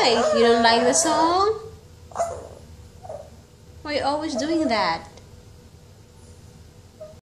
Why? You don't like the song? Why are you always doing that?